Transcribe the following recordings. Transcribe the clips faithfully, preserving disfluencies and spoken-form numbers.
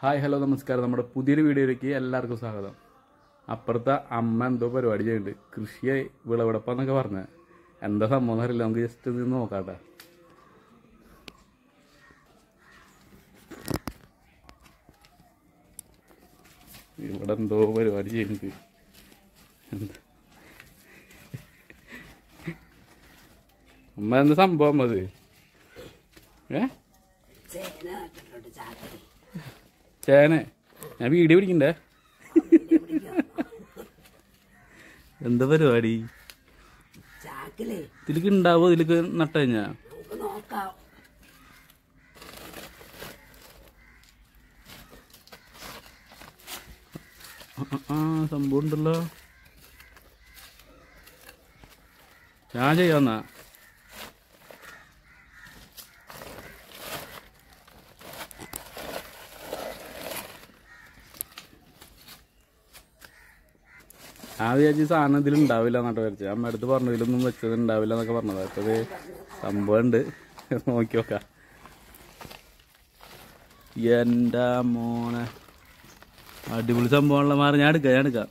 Hi hello നമസ്കാരം. നമ്മുടെ പുതിയൊരു വീഡിയോയിലേക്ക് എല്ലാവർക്കും സ്വാഗതം. അപ്പുറത്തെ അമ്മ എന്തോ പരിപാടി ചെയ്യുന്നുണ്ട്. കൃഷിയായി വിളവെടുപ്പാന്നൊക്കെ പറഞ്ഞത് എന്താ സംഭവം അറിയില്ല. നമുക്ക് ജസ്റ്റ് ഇത് നോക്കാട്ടെ. ഇവിടെ എന്തോ പരിപാടി ചെയ്യുന്നുണ്ട്. എന്താ അമ്മ എന്താ സംഭവം അത്? ഏ ചേന ഞാൻ വീഡിയോ പിടിക്കണ്ടേ? എന്താ പരിപാടി? ഇതിലേക്ക് ഉണ്ടാവോ? ഇതിലേക്ക് നട്ട കഴിഞ്ഞാ ആ സംഭവം ഉണ്ടല്ലോ. ഞാൻ ചെയ്യാന്നാ. ഞാൻ വിചാരിച്ച സാധനം ഇതിലുണ്ടാവില്ല എന്നോട്ട് വരച്ചത്. അമ്മ അടുത്ത് പറഞ്ഞു ഇതിലൊന്നും വെച്ചത് ഉണ്ടാവില്ല എന്നൊക്കെ പറഞ്ഞത്. അപ്പോൾ ഇത് സംഭവം ഉണ്ട്, നോക്കി നോക്കാം. എൻ്റെ മോനെ അടിപൊളി സംഭവമുള്ള മാറി. ഞാൻ എടുക്കാം ഞാൻ എടുക്കാം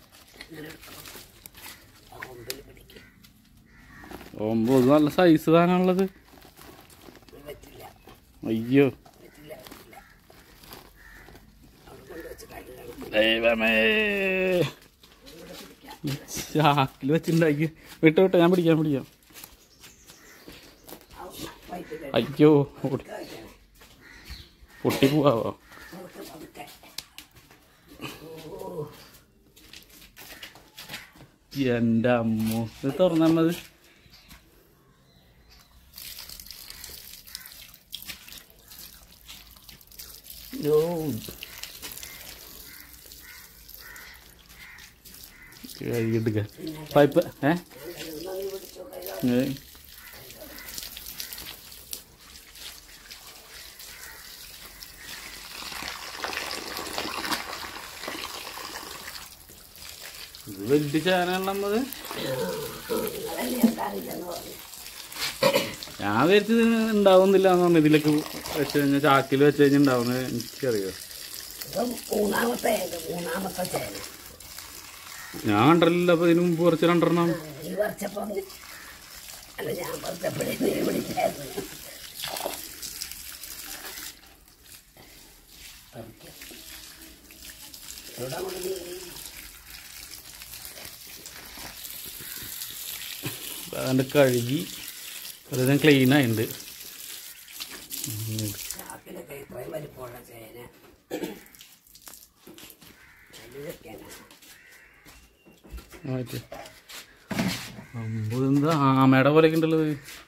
ഒമ്പത് നല്ല സൈസ് സാധനമുള്ളത്. അയ്യോ ദൈവമേ, ചാക്കിൽ വെച്ചിട്ടുണ്ടാക്കി. വിട്ടോ വിട്ടോ, ഞാൻ പിടിക്കാം പിടിക്കാം. അയ്യോ പൊട്ടി പോവാവോ? എൻ്റെ അമ്മോ, ഇത് തുറന്നത്. യോ കഴുകിയെടുക്ക പൈപ്പ്. ഏ ഇത് വലിയ ചേനയുള്ളത്. ഞാൻ വിചാരിച്ചത് ഉണ്ടാവുന്നില്ല എന്ന് പറഞ്ഞു. ഇതിലേക്ക് വെച്ച് കഴിഞ്ഞാൽ ചാക്കിൽ വെച്ച് കഴിഞ്ഞാൽ ഉണ്ടാവുന്നത് എനിക്കറിയാം. ഞാൻ കണ്ടല്ലോ. അപ്പൊ ഇതിന് മുമ്പ് കുറച്ച് രണ്ടെണ്ണം. അതിൻ്റെ കഴുകി അതെല്ലാം ക്ലീൻ ആയിട്ടുണ്ട്. എന്താ ആമയുടെ പോലെയൊക്കെ ഉണ്ടല്ലത്.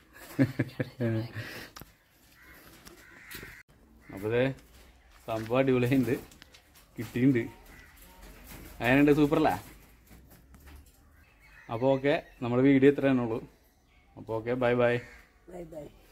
അപ്പോൾ അതെ സംഭവം അടിപൊളിയുണ്ട്, കിട്ടിയിട്ടുണ്ട്. അതിനുണ്ട്, സൂപ്പറല്ലേ? അപ്പോൾ ഓക്കെ, നമ്മുടെ വീഡിയോ ഇത്രയാണുള്ളൂ. അപ്പോൾ okay, bye bye. Bye by.